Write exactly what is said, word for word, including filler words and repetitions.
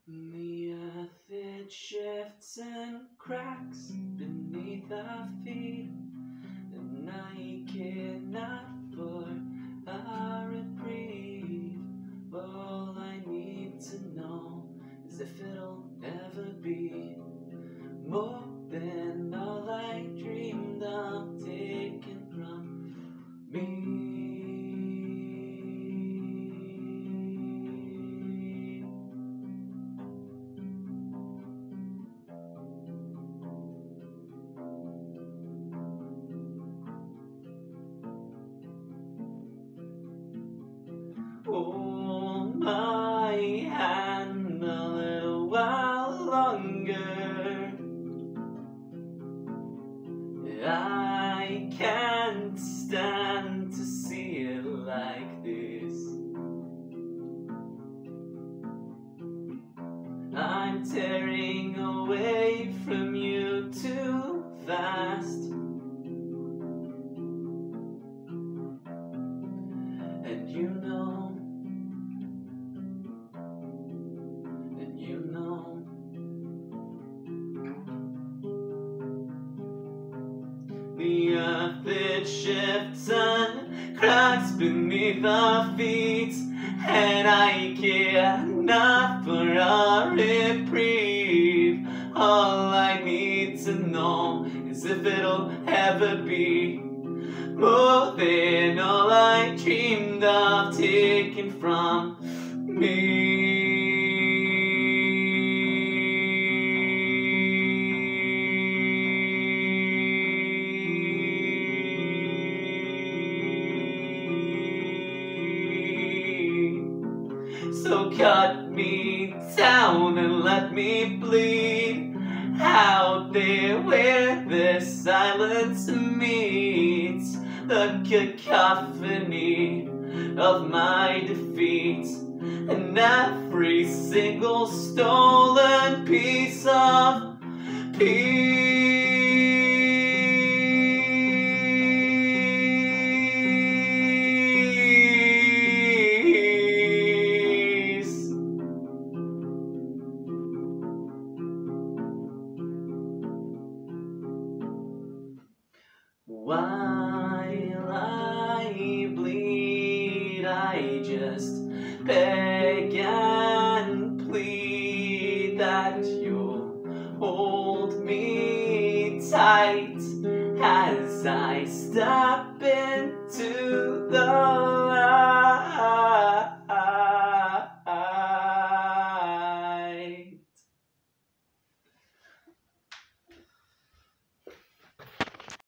The earth, it shifts and cracks beneath our feet, and I care not for a reprieve. All I need to know is if it'll ever be more than all I dreamed of taken from me. Hold my hand a little while longer. I can't stand to see it like this. I'm tearing away from you too fast, and you know, and you know, the earth, it shifts and cracks beneath our feet, and I care not for a reprieve. All I need to know is if it'll ever be more than all I dreamed of taken from me. So cut me down and let me bleed out there where the silence meets the cacophony of my defeat, and every single stolen piece of peace. While I bleed, I just beg and plead that you'll hold me tight as I step in